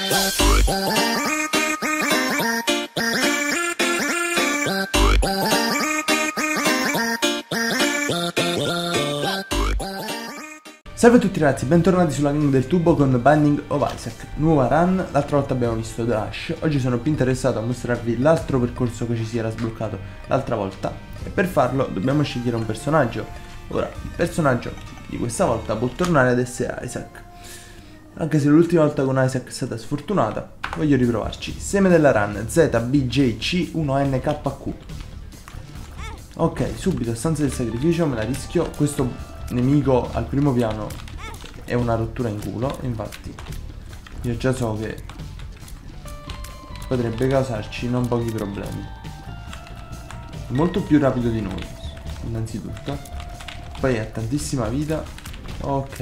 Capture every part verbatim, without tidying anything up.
Salve a tutti ragazzi, bentornati sulla gang del tubo con Binding of Isaac. Nuova run, l'altra volta abbiamo visto Dash. Oggi sono più interessato a mostrarvi l'altro percorso che ci si era sbloccato l'altra volta. E per farlo dobbiamo scegliere un personaggio. Ora, il personaggio di questa volta può tornare ad essere Isaac. Anche se l'ultima volta con Isaac è stata sfortunata, voglio riprovarci. Seme della run, Z B J C uno N K Q. Ok, subito, stanza del sacrificio, me la rischio. Questo nemico al primo piano è una rottura in culo, infatti io già so che potrebbe causarci non pochi problemi. È molto più rapido di noi, innanzitutto, poi ha tantissima vita. Ok,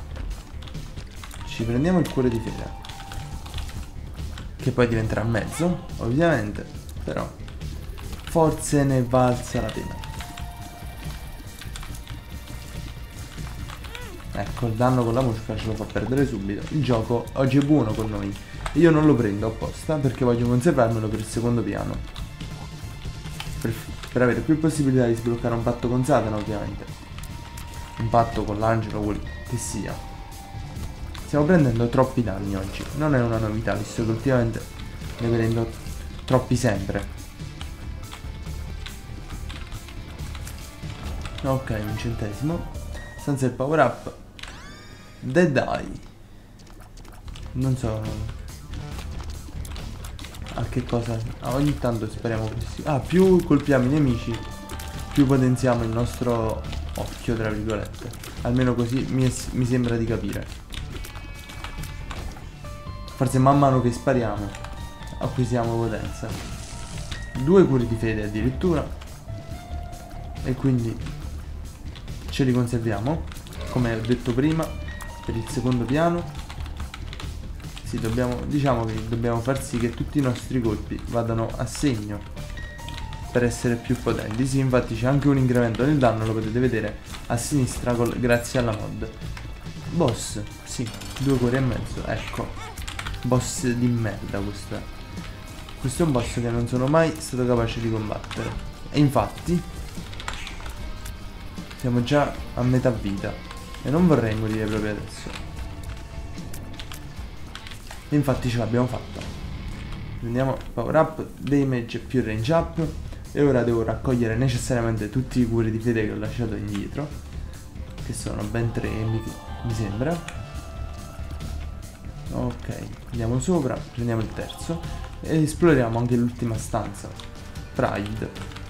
ci prendiamo il cuore di fede, che poi diventerà mezzo ovviamente, però forse ne valsa la pena. Ecco, il danno con la mosca ce lo fa perdere subito. Il gioco oggi è buono con noi. Io non lo prendo apposta perché voglio conservarmelo per il secondo piano, per, per avere più possibilità di sbloccare un patto con Satana, ovviamente. Un patto con l'angelo, quel che sia. Stiamo prendendo troppi danni oggi. Non è una novità, visto che ultimamente ne prendo troppi sempre. Ok, un centesimo. Stanza del power up. Dead Eye. Non so a che cosa. Ah, ogni tanto speriamo che sì. Ah, più colpiamo i nemici, più potenziamo il nostro occhio, tra virgolette. Almeno così mi, mi sembra di capire. Forse man mano che spariamo acquisiamo potenza. Due curi di fede addirittura. E quindi ce li conserviamo, come ho detto prima. Per il secondo piano sì, dobbiamo, diciamo che dobbiamo far sì che tutti i nostri colpi vadano a segno per essere più potenti. Sì, infatti c'è anche un incremento del danno, lo potete vedere a sinistra col, grazie alla mod. Boss, sì, due cuori e mezzo, ecco. Boss di merda questo è. Questo è un boss che non sono mai stato capace di combattere. E infatti siamo già a metà vita e non vorrei morire proprio adesso. E infatti ce l'abbiamo fatta. Prendiamo power up, damage più range up. E ora devo raccogliere necessariamente tutti i curi di fede che ho lasciato indietro, che sono ben tre mi, mi sembra. Ok, andiamo sopra, prendiamo il terzo e esploriamo anche l'ultima stanza, Pride.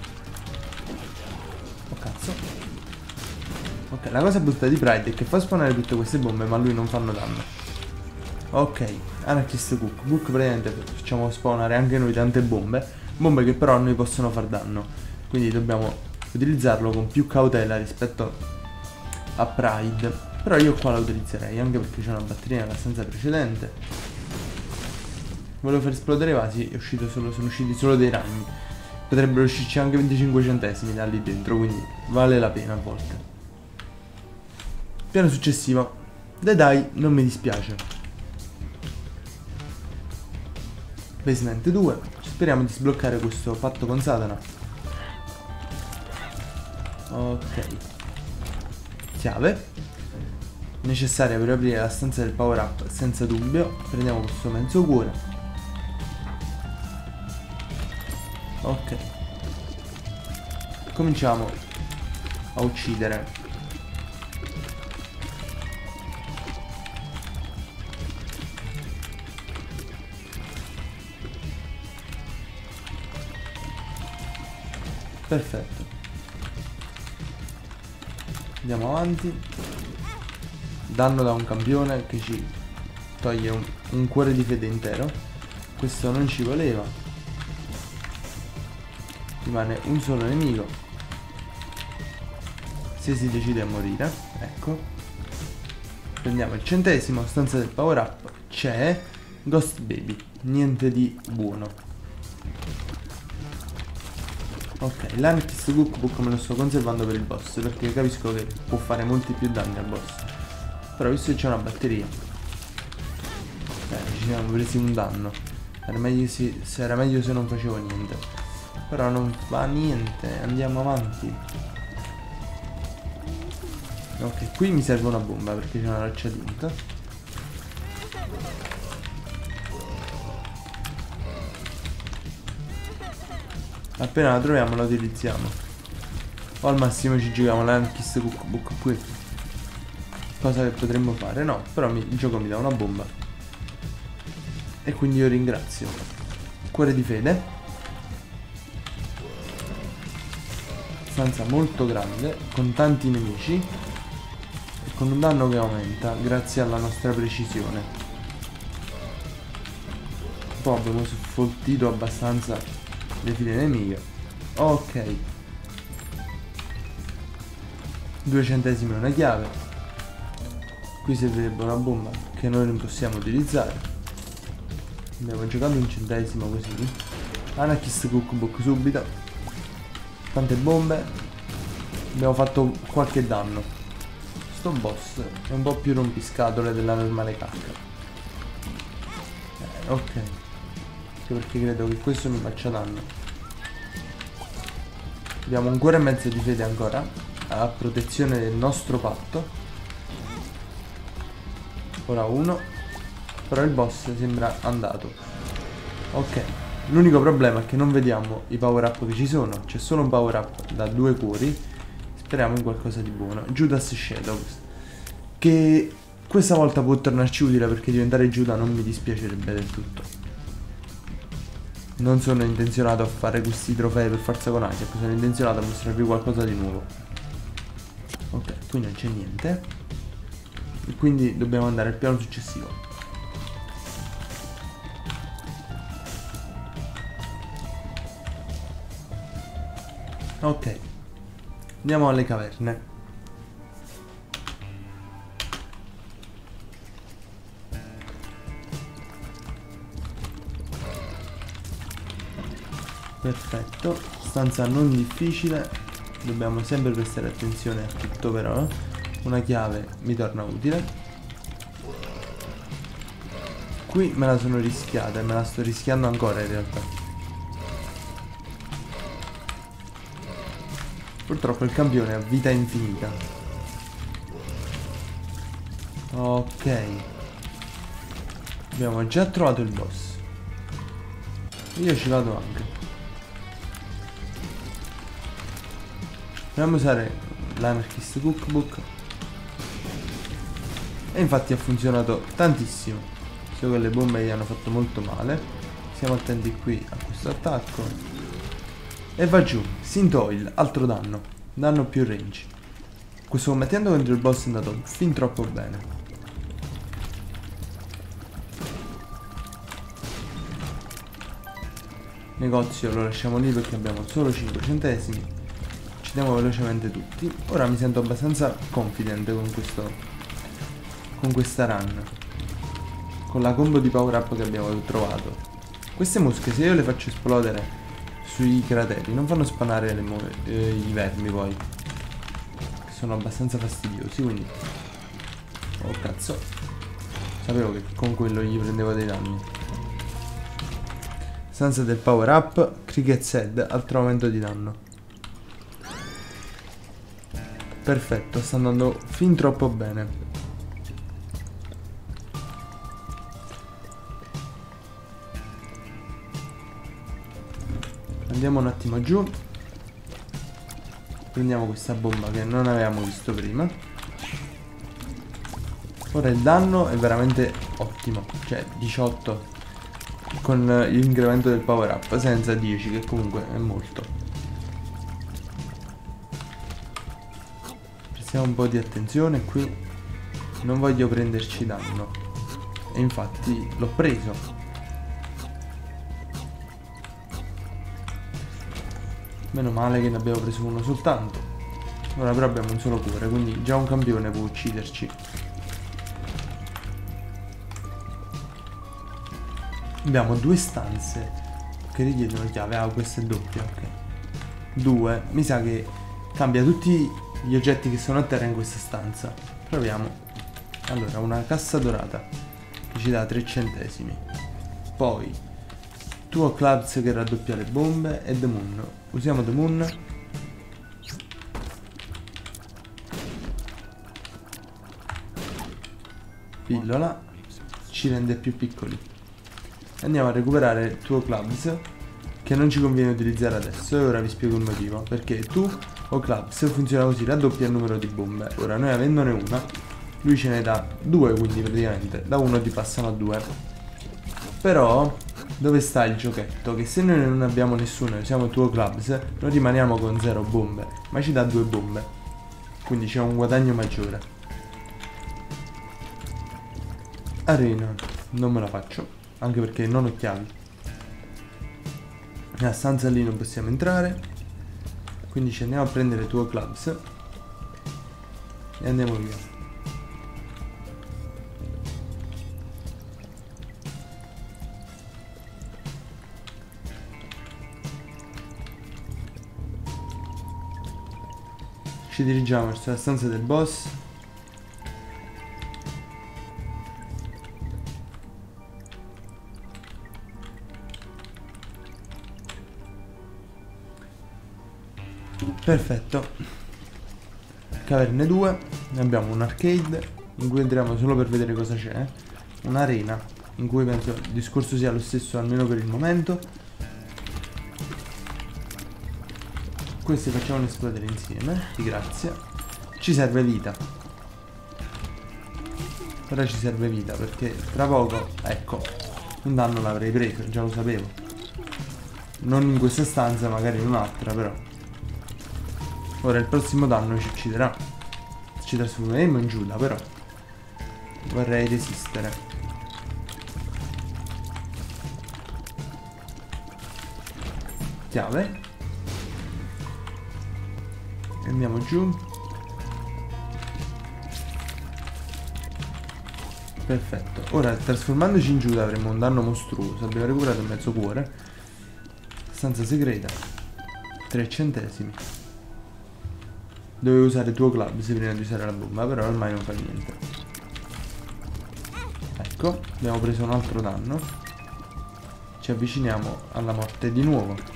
Oh cazzo. Ok, la cosa brutta di Pride è che fa spawnare tutte queste bombe, ma a lui non fanno danno. Ok, Anarchist Cook. Cook praticamente facciamo spawnare anche noi tante bombe, bombe che però a noi possono far danno. Quindi dobbiamo utilizzarlo con più cautela rispetto a Pride. Però io qua la utilizzerei, anche perché c'è una batteria nella stanza precedente. Volevo far esplodere i vasi, è uscito solo, sono usciti solo dei ragni. Potrebbero uscirci anche venticinque centesimi da lì dentro, quindi vale la pena a volte. Piano successivo. Dead Eye non mi dispiace. Basement due. Speriamo di sbloccare questo patto con Satana. Ok. Chiave necessaria per aprire la stanza del power up, senza dubbio. Prendiamo questo mezzo cuore. Ok. Cominciamo a uccidere. Perfetto. Andiamo avanti. Danno da un campione che ci toglie un, un cuore di fede intero. Questo non ci voleva. Rimane un solo nemico, se si decide a morire. Ecco. Prendiamo il centesimo. Stanza del power up. C'è Ghost Baby. Niente di buono. Ok, l'Anarchist Cookbook me lo sto conservando per il boss, perché capisco che può fare molti più danni al boss. Però visto che c'è una batteria, Eh, ci siamo presi un danno. Era meglio se, se era meglio se non facevo niente. Però non fa niente, andiamo avanti. Ok, qui mi serve una bomba perché c'è una roccia tinta. Appena la troviamo la utilizziamo. O al massimo ci giochiamo l'Anarchist Cookbook qui. Cosa che potremmo fare? No, però mi, il gioco mi dà una bomba. E quindi io ringrazio. Cuore di fede. Stanza molto grande, con tanti nemici. E con un danno che aumenta grazie alla nostra precisione. Poi abbiamo sfoltito abbastanza le file nemiche. Ok. Due centesimi e una chiave. Qui servirebbe una bomba che noi non possiamo utilizzare. Abbiamo giocato un centesimo così. Anarchist Cookbook subito. Tante bombe. Abbiamo fatto qualche danno. Sto boss è un po' più rompiscatole della normale cacca. Eh, ok. Anche perché credo che questo mi faccia danno. Abbiamo un cuore e mezzo di fede ancora, a protezione del nostro patto. Ora uno. Però il boss sembra andato. Ok. L'unico problema è che non vediamo i power up che ci sono. C'è solo un power up da due cuori. Speriamo in qualcosa di buono. Judas Shadows, che questa volta può tornarci utile, perché diventare Giuda non mi dispiacerebbe del tutto. Non sono intenzionato a fare questi trofei per forza con Isaac, sono intenzionato a mostrarvi qualcosa di nuovo. Ok, qui non c'è niente. E quindi dobbiamo andare al piano successivo. Ok, andiamo alle caverne. Perfetto, stanza non difficile, dobbiamo sempre prestare attenzione a tutto però. Una chiave mi torna utile. Qui me la sono rischiata e me la sto rischiando ancora in realtà. Purtroppo il campione ha vita infinita. Ok. Abbiamo già trovato il boss. Io ci vado anche. Proviamo a usare l'Anarchist Cookbook. E infatti ha funzionato tantissimo. So che le bombe gli hanno fatto molto male. Siamo attenti qui a questo attacco. E va giù, Sintoil, altro danno, danno più range. Questo combattendo contro il boss è andato fin troppo bene. Negozio lo lasciamo lì perché abbiamo solo cinque centesimi. Ci diamo velocemente tutti. Ora mi sento abbastanza confident con questo, con questa run, con la combo di power up che abbiamo trovato. Queste mosche, se io le faccio esplodere sui crateri, non fanno spanare le eh, i vermi poi, che sono abbastanza fastidiosi, quindi... Oh cazzo, sapevo che con quello gli prendevo dei danni. Stanza del power up, Cricket's Head, altro aumento di danno. Perfetto, sta andando fin troppo bene. Andiamo un attimo giù. Prendiamo questa bomba che non avevamo visto prima. Ora il danno è veramente ottimo. Cioè diciotto con l'incremento del power up, senza dieci, che comunque è molto. Prestiamo un po' di attenzione qui. Non voglio prenderci danno. E infatti l'ho preso. Meno male che ne abbiamo preso uno soltanto. Ora però abbiamo un solo cuore, quindi già un campione può ucciderci. Abbiamo due stanze che richiedono chiave. Ah, questa è doppia, ok. Due. Mi sa che cambia tutti gli oggetti che sono a terra in questa stanza. Proviamo. Allora, una cassa dorata. che ci dà tre centesimi. Poi tuo clubs che raddoppia le bombe e The Moon. Usiamo The Moon. Pillola ci rende più piccoli. Andiamo a recuperare il tuo clubs che non ci conviene utilizzare adesso, e ora vi spiego il motivo. Perché tu o clubs funziona così, raddoppia il numero di bombe. Ora noi avendone una, lui ce ne dà due, quindi praticamente da uno ti passano a due. Però dove sta il giochetto? Che se noi non abbiamo nessuno e usiamo tuo clubs, non rimaniamo con zero bombe, ma ci dà due bombe, quindi c'è un guadagno maggiore. Arena non me la faccio, anche perché non ho chiavi. Nella stanza lì non possiamo entrare, quindi ci andiamo a prendere tuo clubs e andiamo via. Ci dirigiamo verso la stanza del boss. Perfetto. Caverne due. Abbiamo un arcade in cui entriamo solo per vedere cosa c'è. Un'arena in cui penso il discorso sia lo stesso, almeno per il momento. Questi facciamo esplodere insieme, di grazia. Ci serve vita. Ora ci serve vita perché tra poco, ecco, un danno l'avrei preso, già lo sapevo. Non in questa stanza, magari in un'altra, però. Ora il prossimo danno ci ucciderà. Ci trasformeremo in Giuda, però vorrei resistere. Chiave. Andiamo giù. Perfetto. Ora trasformandoci in Giuda avremo un danno mostruoso. Abbiamo recuperato mezzo cuore. Stanza segreta. tre centesimi. Dovevo usare il tuo clubs prima di usare la bomba, però ormai non fa niente. Ecco, abbiamo preso un altro danno. Ci avviciniamo alla morte di nuovo.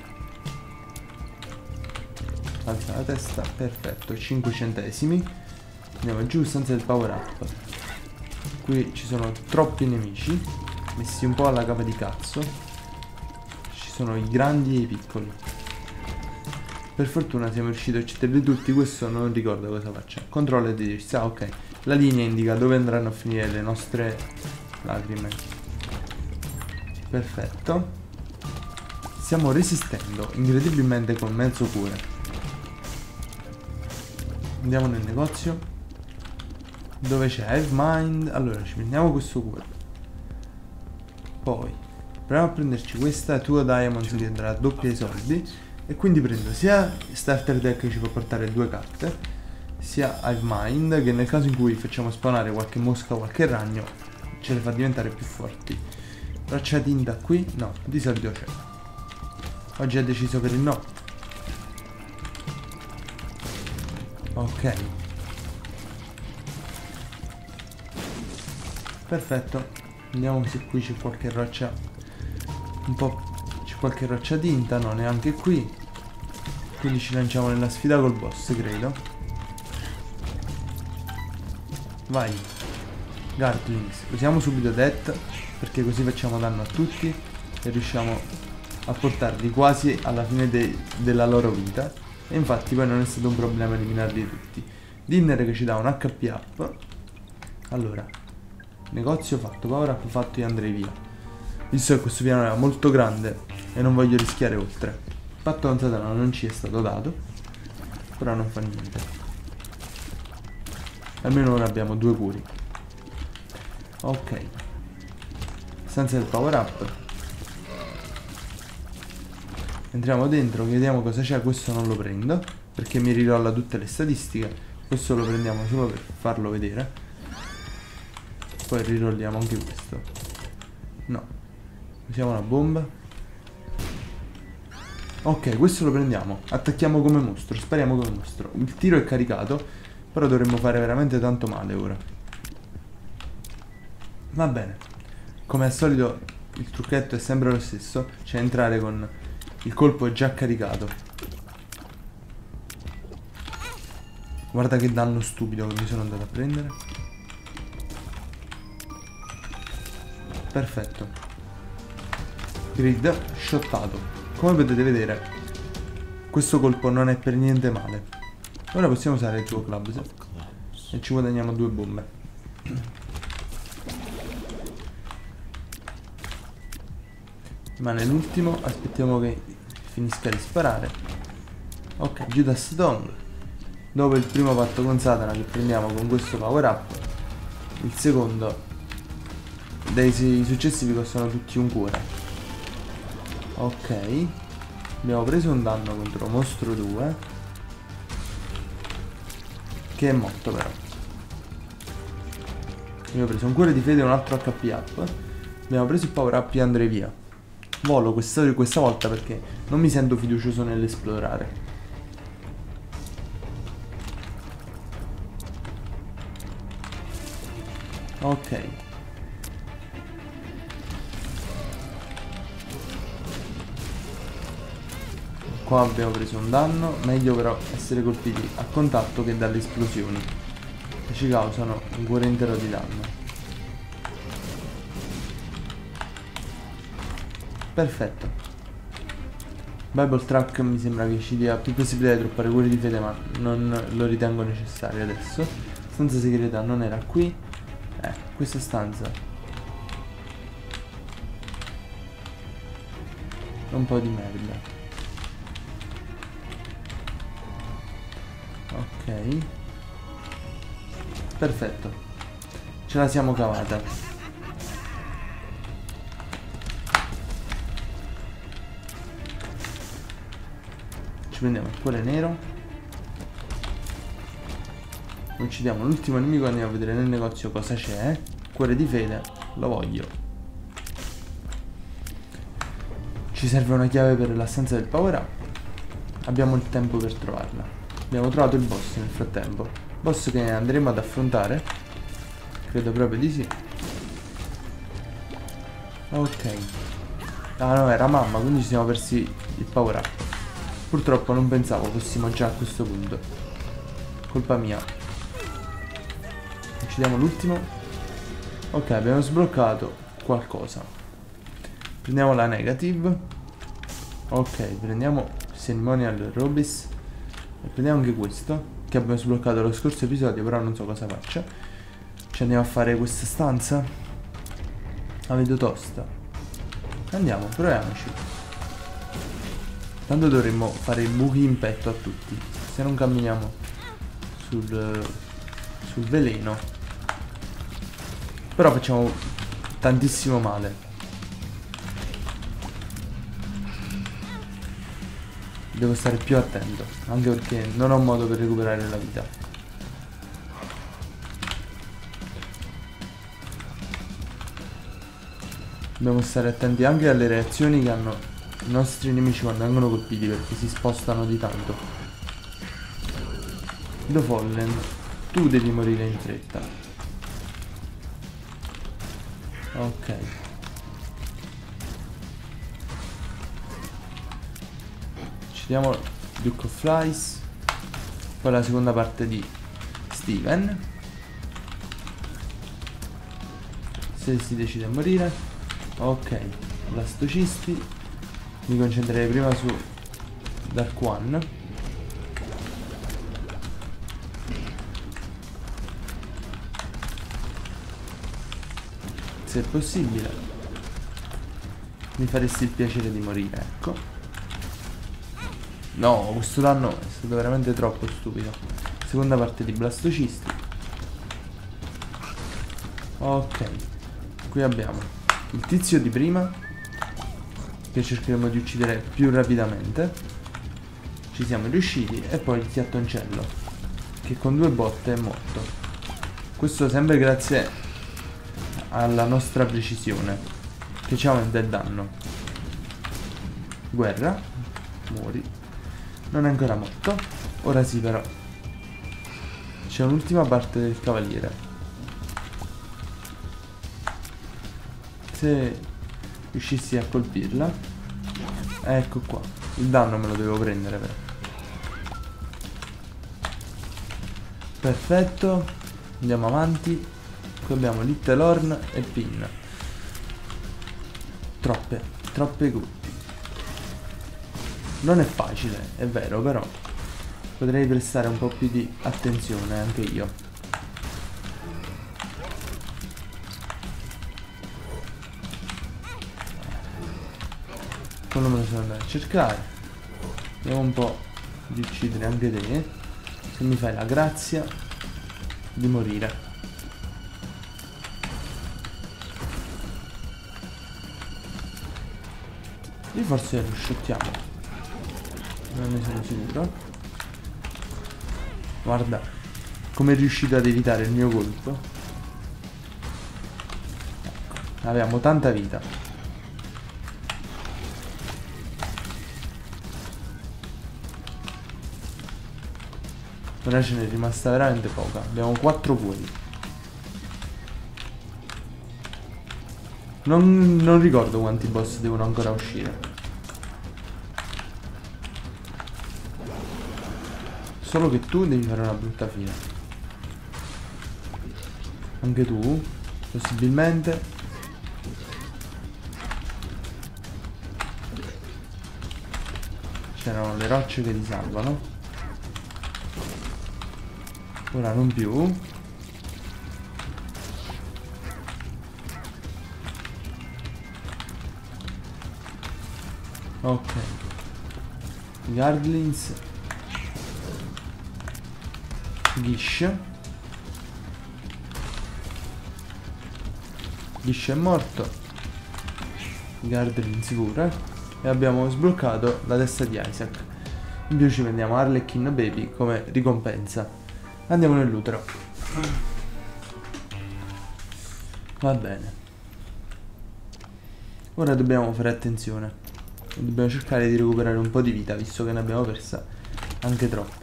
Alza la testa, perfetto, cinque centesimi. Andiamo giù, stanza del power up. Qui ci sono troppi nemici, messi un po' alla capa di cazzo. Ci sono i grandi e i piccoli. Per fortuna siamo riusciti a ucciderli tutti. Questo non ricordo cosa faccia. Controllo e dirsi, ah ok, la linea indica dove andranno a finire le nostre lacrime. Perfetto. Stiamo resistendo incredibilmente con mezzo cuore. Andiamo nel negozio dove c'è Hive Mind. Allora ci prendiamo questo cuore. Poi proviamo a prenderci questa Tuo Diamonds che darà doppia i soldi. E quindi prendo sia Starter Deck che ci può portare due carte, sia Hive Mind che nel caso in cui facciamo spawnare qualche mosca o qualche ragno ce le fa diventare più forti. Roccia tinta qui? No, di solito c'è. Oggi ha deciso per il no. Ok. Perfetto. Vediamo se qui c'è qualche roccia. Un po'. C'è qualche roccia tinta. No, neanche qui. Quindi ci lanciamo nella sfida col boss, credo. Vai. Gartlings. Usiamo subito Death, perché così facciamo danno a tutti e riusciamo a portarli quasi alla fine de della loro vita. E infatti poi non è stato un problema eliminarli tutti. Dinner che ci dà un H P up. Allora, negozio fatto, power up fatto, io andrei via, visto che questo piano era molto grande e non voglio rischiare oltre. Patto con Satana non ci è stato dato, però non fa niente. Almeno ora abbiamo due curi. Ok. Stanza del power up. Entriamo dentro, vediamo cosa c'è. Questo non lo prendo perché mi rirolla tutte le statistiche. Questo lo prendiamo solo per farlo vedere. Poi rirolliamo anche questo. No. Usiamo una bomba. Ok, questo lo prendiamo. Attacchiamo come mostro, spariamo come mostro. Il tiro è caricato, però dovremmo fare veramente tanto male ora. Va bene. come al solito il trucchetto è sempre lo stesso, cioè entrare con il colpo già caricato. Guarda che danno stupido che mi sono andato a prendere. Perfetto. Grid shottato. Come potete vedere, questo colpo non è per niente male. Ora possiamo usare il tuo club e ci guadagniamo due bombe. Ma nell'ultimo aspettiamo che finisca di sparare. Ok, Judas Dong. Dopo il primo patto con Satana che prendiamo con questo power up, il secondo dei successivi costano tutti un cuore. Ok, abbiamo preso un danno contro mostro due, che è morto però. Abbiamo preso un cuore di fede e un altro H P up. Abbiamo preso il power up e andrei via. Volo questa, questa volta perché non mi sento fiducioso nell'esplorare. Ok. Qua abbiamo preso un danno. Meglio però essere colpiti a contatto che dalle esplosioni, che ci causano un cuore intero di danno. Perfetto. Bible Track mi sembra che ci dia più possibilità di droppare cuori di fede, ma non lo ritengo necessario adesso. Stanza segreta non era qui. Eh, questa stanza un po' di merda. Ok, perfetto, ce la siamo cavata. Ci prendiamo il cuore nero, uccidiamo l'ultimo nemico e andiamo a vedere nel negozio cosa c'è. Cuore di fede, lo voglio. Ci serve una chiave per la stanza del power up. Abbiamo il tempo per trovarla. Abbiamo trovato il boss nel frattempo. Boss che andremo ad affrontare. Credo proprio di sì. Ok. Ah no, era mamma, quindi ci siamo persi il power up. Purtroppo non pensavo fossimo già a questo punto. Colpa mia. Uccidiamo l'ultimo. Ok, abbiamo sbloccato qualcosa. Prendiamo la negative. Ok, prendiamo Ceremonial Robis. E prendiamo anche questo, che abbiamo sbloccato lo scorso episodio, però non so cosa faccia. Ci andiamo a fare questa stanza. La vedo tosta. Andiamo, proviamoci. Tanto dovremmo fare i buchi in petto a tutti, se non camminiamo sul, sul veleno. Però facciamo tantissimo male. Devo stare più attento, anche perché non ho modo per recuperare la vita. Dobbiamo stare attenti anche alle reazioni che hanno i nostri nemici quando vengono colpiti, perché si spostano di tanto. The Fallen, tu devi morire in fretta. Ok. Ci diamo Duke of Flies. Poi la seconda parte di Steven, se si decide a morire. Ok, blastocisti. Mi concentrerei prima su Dark One. Se è possibile mi faresti il piacere di morire, ecco. No, questo danno è stato veramente troppo stupido. Seconda parte di blastocisti. Ok, qui abbiamo il tizio di prima, che cercheremo di uccidere più rapidamente. Ci siamo riusciti. E poi il chiattoncello, che con due botte è morto. Questo sempre grazie alla nostra precisione, che ci aumenta il danno. Guerra. Muori. Non è ancora morto. Ora sì però. C'è un'ultima parte del cavaliere. Se riuscissi a colpirla. Ecco qua. Il danno me lo devo prendere però. Perfetto. Andiamo avanti. Qui abbiamo Little Horn e Pin. Troppe, troppe colpi. Non è facile, è vero, però potrei prestare un po' più di attenzione anche io. Quello me lo sono andato a cercare. Vediamo un po' di uccidere anche te. Se mi fai la grazia di morire. Io forse lo shottiamo. Non ne sono sicuro. Guarda come è riuscito ad evitare il mio colpo. Ecco, avevamo tanta vita. Ora ce n'è rimasta veramente poca. Abbiamo quattro cuori. Non, non ricordo quanti boss devono ancora uscire. Solo che tu devi fare una brutta fine. Anche tu, possibilmente. C'erano le rocce che ti salvano. Ora non più. Ok. Gardlings. Gish. Gish è morto. Gardlings pure. E abbiamo sbloccato la testa di Isaac. In più ci prendiamo Harlequin Baby come ricompensa. Andiamo nell'utero. Va bene. Ora dobbiamo fare attenzione. Dobbiamo cercare di recuperare un po' di vita, visto che ne abbiamo persa anche troppa.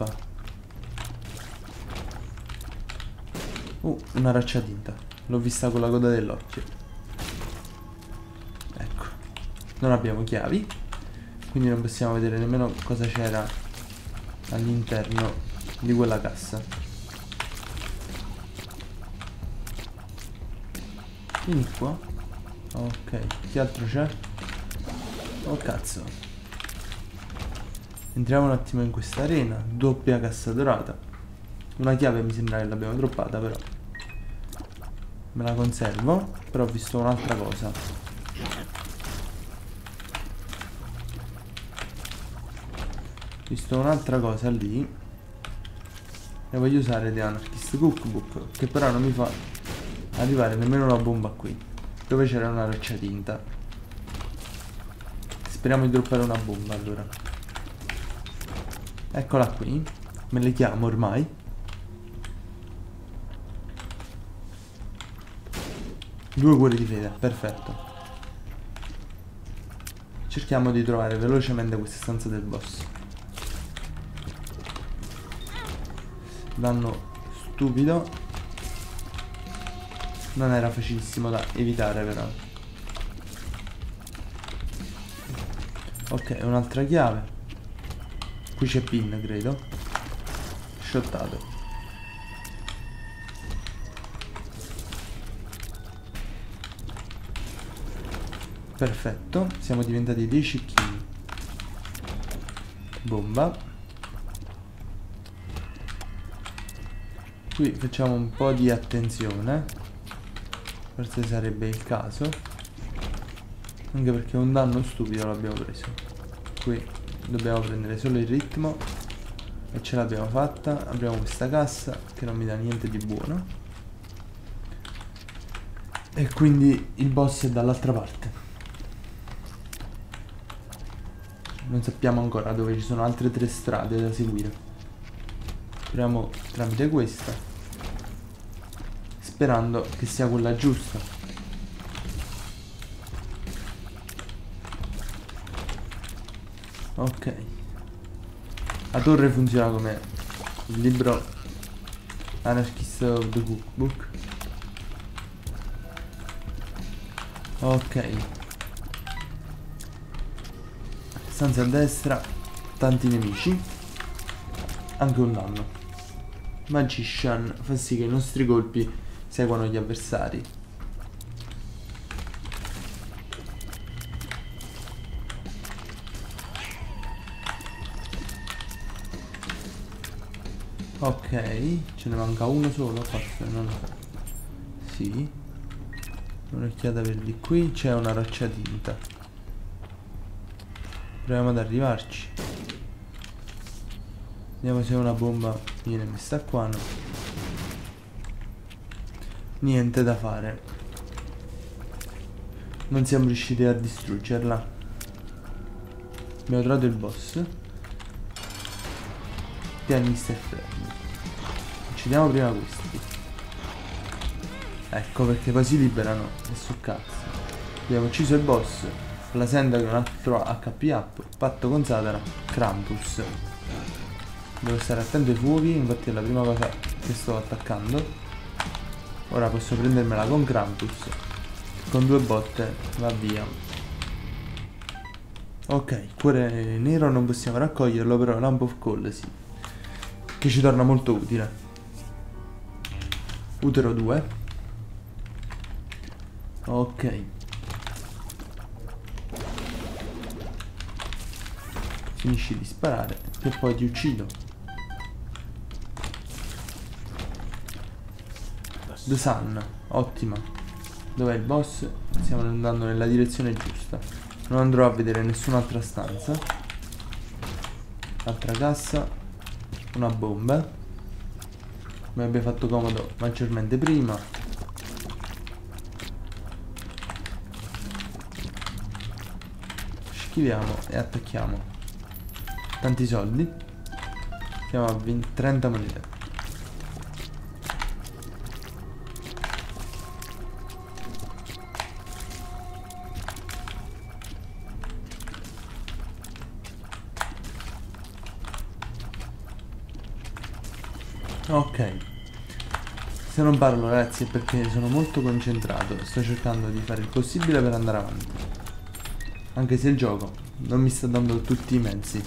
Uh, una roccia tinta. L'ho vista con la coda dell'occhio. Ecco. Non abbiamo chiavi, quindi non possiamo vedere nemmeno cosa c'era all'interno di quella cassa. Vieni qua. Ok, che altro c'è? Oh cazzo. Entriamo un attimo in questa arena. Doppia cassa dorata. Una chiave mi sembra che l'abbiamo droppata, però me la conservo. Però ho visto un'altra cosa. Ho visto un'altra cosa lì. E voglio usare The Anarchist Cookbook, che però non mi fa arrivare nemmeno la bomba qui, dove c'era una roccia tinta. Speriamo di droppare una bomba allora. Eccola qui. Me le chiamo ormai. Due cuori di fede, perfetto. Cerchiamo di trovare velocemente questa stanza del boss. Danno stupido. Non era facilissimo da evitare però. Ok, un'altra chiave. Qui c'è Pin, credo. Shottato. Perfetto, siamo diventati dei cecchini. Bomba. Qui facciamo un po' di attenzione. Forse sarebbe il caso. Anche perché un danno stupido l'abbiamo preso. Qui dobbiamo prendere solo il ritmo. E ce l'abbiamo fatta. Apriamo questa cassa che non mi dà niente di buono. E quindi il boss è dall'altra parte. Non sappiamo ancora dove ci sono altre tre strade da seguire. Proviamo tramite questa, sperando che sia quella giusta. Ok. La torre funziona come il libro Anarchist of the Cookbook. Ok. Stanza a destra, tanti nemici. Anche un danno. Magician fa sì che i nostri colpi seguano gli avversari. Ok, ce ne manca uno solo, forse non so. Sì. Un'occhiata per di qui, c'è una roccia tinta. Proviamo ad arrivarci. Vediamo se una bomba viene messa qua, no. Niente da fare. Non siamo riusciti a distruggerla. Abbiamo trovato il boss. Pianista e fermo. Uccidiamo prima questi. Ecco perché poi si liberano. E su cazzo. Abbiamo ucciso il boss. La senda con un altro H P up. Patto con Satana. Krampus. Devo stare attento ai fuochi. Infatti è la prima cosa che sto attaccando. Ora posso prendermela con Krampus. Con due botte va via. Ok, cuore nero non possiamo raccoglierlo, però Lamp of Coal sì, che ci torna molto utile. Utero due. Ok. Finisci di sparare e poi ti uccido. The Sun, ottima. Dov'è il boss? Stiamo andando nella direzione giusta. Non andrò a vedere nessun'altra stanza. Altra cassa. Una bomba. Mi abbia fatto comodo maggiormente prima. Schiviamo e attacchiamo. Tanti soldi. Siamo a trenta monete. Ok, se non parlo ragazzi è perché sono molto concentrato, sto cercando di fare il possibile per andare avanti, anche se il gioco non mi sta dando tutti i mezzi.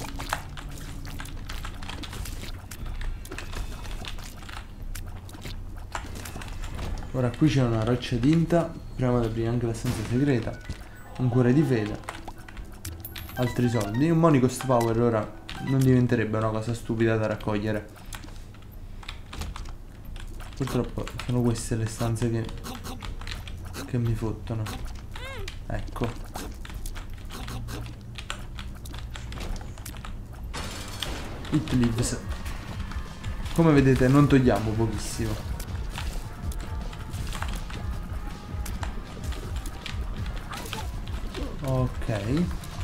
Ora qui c'è una roccia tinta, proviamo ad aprire anche la stanza segreta, un cuore di fede, altri soldi, un money cost power ora non diventerebbe una cosa stupida da raccogliere. Purtroppo sono queste le stanze che, che mi fottono. Ecco. It lives. Come vedete non togliamo pochissimo. Ok.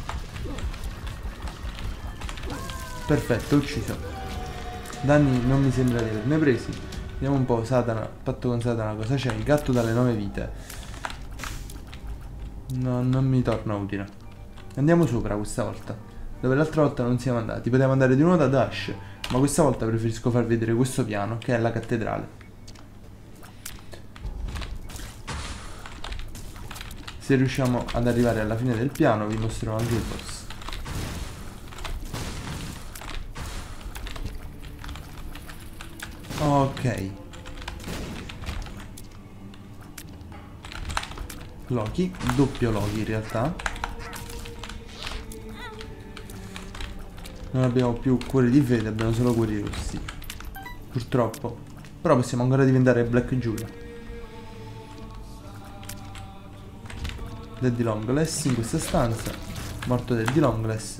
Perfetto, ucciso. Danni non mi sembra di averne presi. Vediamo un po', Satana, patto con Satana cosa c'è? Il gatto dalle nove vite. No, non mi torna utile. Andiamo sopra questa volta, dove l'altra volta non siamo andati. Potevamo andare di nuovo da Dash, ma questa volta preferisco far vedere questo piano, che è la cattedrale. Se riusciamo ad arrivare alla fine del piano vi mostrerò anche il boss. Ok. Loki, doppio Loki in realtà. Non abbiamo più cuori di fede, abbiamo solo cuori rossi. Purtroppo. Però possiamo ancora diventare Black Judah. Daddy Longless in questa stanza. Morto Daddy Longless.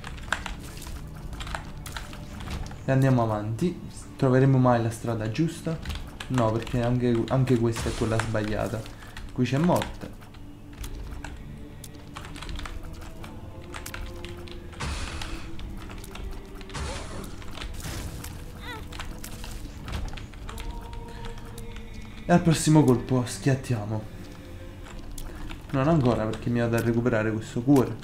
E andiamo avanti. Troveremo mai la strada giusta? No, perché anche, anche questa è quella sbagliata. Qui c'è morte. E al prossimo colpo schiattiamo. Non ancora perché mi vado a recuperare questo cuore.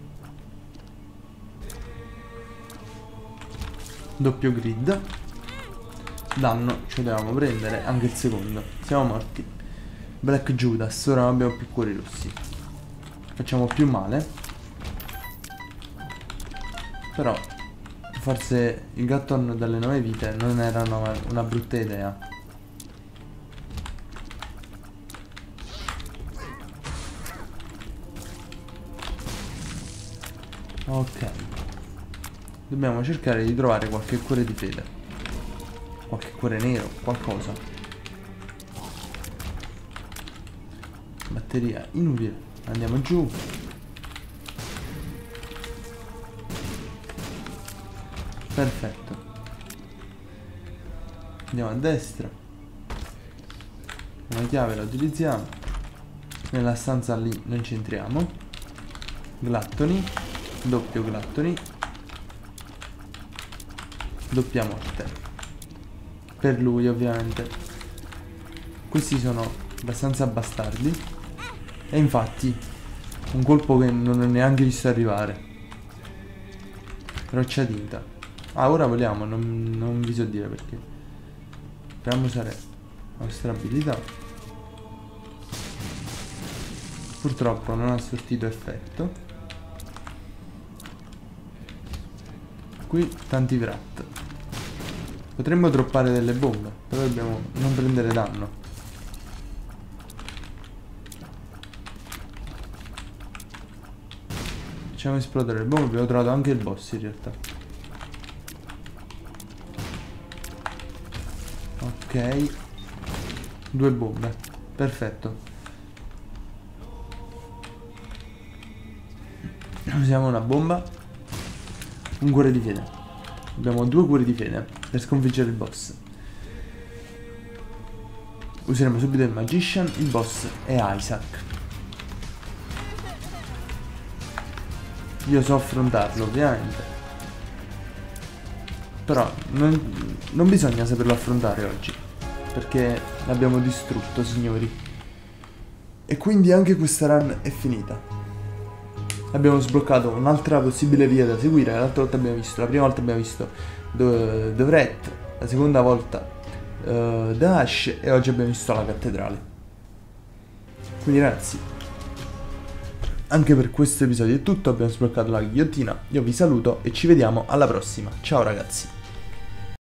Doppio grid. Danno ce lo dobbiamo prendere, anche il secondo. Siamo morti. Black Judas, ora non abbiamo più cuori rossi. Facciamo più male. Però forse il Gatton dalle nove vite non era una, una brutta idea. Ok. Dobbiamo cercare di trovare qualche cuore di fede. Qualche cuore nero, qualcosa. Batteria inutile. Andiamo giù. Perfetto. Andiamo a destra. Una chiave la utilizziamo. Nella stanza lì non ci entriamo. Glattoni. Doppio glattoni. Doppia morte. Per lui ovviamente. Questi sono abbastanza bastardi. E infatti un colpo che non ho neanche visto arrivare. Roccia tinta. Ah, ora vogliamo, non, non vi so dire perché. Proviamo a usare la nostra abilità. Purtroppo non ha sortito effetto. Qui tanti Vrat. Potremmo droppare delle bombe, però dobbiamo non prendere danno. Facciamo esplodere le bombe, abbiamo trovato anche il boss in realtà. Ok. Due bombe. Perfetto. Usiamo una bomba. Un cuore di fede. Abbiamo due cuori di fede per sconfiggere il boss. Useremo subito il Magician. Il boss è Isaac. Io so affrontarlo ovviamente. Però non, non bisogna saperlo affrontare oggi, perché l'abbiamo distrutto, signori. E quindi anche questa run è finita. Abbiamo sbloccato un'altra possibile via da seguire. L'altra volta abbiamo visto, la prima volta abbiamo visto The, The Wraith, la seconda volta uh, The Ash e oggi abbiamo visto la cattedrale. Quindi ragazzi, anche per questo episodio è tutto, abbiamo sbloccato la ghigliottina. Io vi saluto e ci vediamo alla prossima. Ciao ragazzi.